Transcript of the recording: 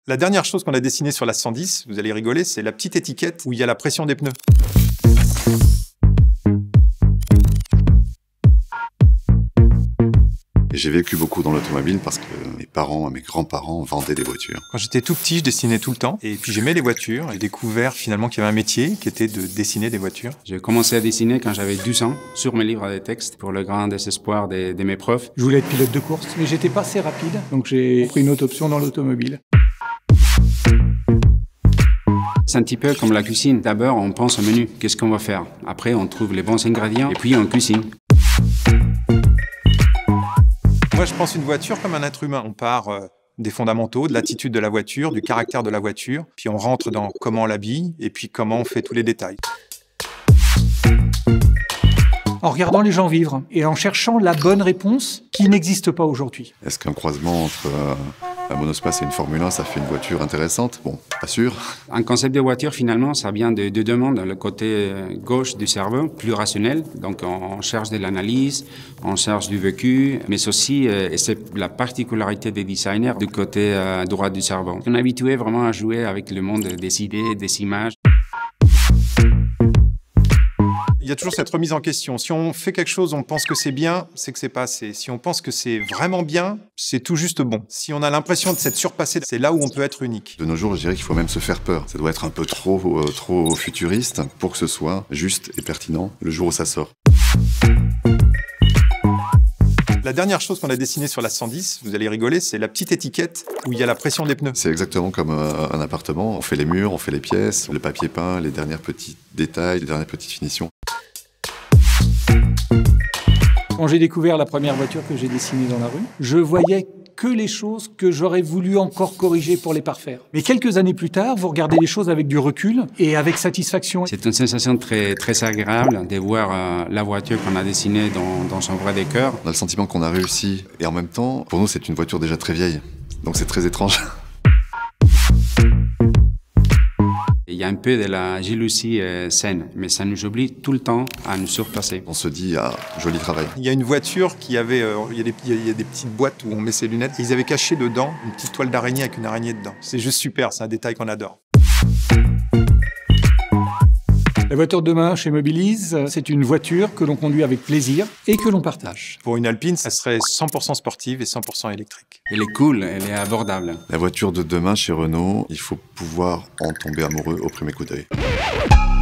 La dernière chose qu'on a dessinée sur la 110, vous allez rigoler, c'est la petite étiquette où il y a la pression des pneus. J'ai vécu beaucoup dans l'automobile parce que mes parents et mes grands-parents vendaient des voitures. Quand j'étais tout petit, je dessinais tout le temps. Et puis j'aimais les voitures. J'ai découvert finalement qu'il y avait un métier qui était de dessiner des voitures. J'ai commencé à dessiner quand j'avais 12 ans, sur mes livres de texte, pour le grand désespoir de mes profs. Je voulais être pilote de course, mais j'étais pas assez rapide, donc j'ai pris une autre option dans l'automobile. C'est un petit peu comme la cuisine. D'abord, on pense au menu. Qu'est-ce qu'on va faire? Après, on trouve les bons ingrédients et puis on cuisine. Moi, je pense une voiture comme un être humain. On part des fondamentaux, de l'attitude de la voiture, du caractère de la voiture, puis on rentre dans comment on l'habille et puis comment on fait tous les détails. En regardant les gens vivre et en cherchant la bonne réponse qui n'existe pas aujourd'hui. Est-ce qu'un croisement entre un monospace et une Formule 1, ça fait une voiture intéressante? Bon, pas sûr. Un concept de voiture, finalement, ça vient de deux demandes. Le côté gauche du cerveau, plus rationnel. Donc, on cherche de l'analyse, on cherche du vécu, mais aussi, et c'est la particularité des designers, du côté droit du cerveau. On est habitué vraiment à jouer avec le monde des idées, des images. Il y a toujours cette remise en question. Si on fait quelque chose, on pense que c'est bien, c'est que c'est pas assez. Si on pense que c'est vraiment bien, c'est tout juste bon. Si on a l'impression de s'être surpassé, c'est là où on peut être unique. De nos jours, je dirais qu'il faut même se faire peur. Ça doit être un peu trop futuriste pour que ce soit juste et pertinent le jour où ça sort. La dernière chose qu'on a dessinée sur la 110, vous allez rigoler, c'est la petite étiquette où il y a la pression des pneus. C'est exactement comme un appartement. On fait les murs, on fait les pièces, le papier peint, les derniers petits détails, les dernières petites finitions. Quand j'ai découvert la première voiture que j'ai dessinée dans la rue, je voyais que les choses que j'aurais voulu encore corriger pour les parfaire. Mais quelques années plus tard, vous regardez les choses avec du recul et avec satisfaction. C'est une sensation très agréable de voir la voiture qu'on a dessinée dans son vrai décor. On a le sentiment qu'on a réussi et en même temps, pour nous, c'est une voiture déjà très vieille. Donc c'est très étrange. Il y a un peu de la jalousie saine, mais ça nous oblige tout le temps à nous surpasser. On se dit, ah, joli travail. Il y a une voiture qui avait, il y a des petites boîtes où on met ses lunettes. Et ils avaient caché dedans une petite toile d'araignée avec une araignée dedans. C'est juste super, c'est un détail qu'on adore. La voiture de demain chez Mobilize, c'est une voiture que l'on conduit avec plaisir et que l'on partage. Pour une Alpine, ça serait 100% sportive et 100% électrique. Elle est cool, elle est abordable. La voiture de demain chez Renault, il faut pouvoir en tomber amoureux au premier coup d'œil.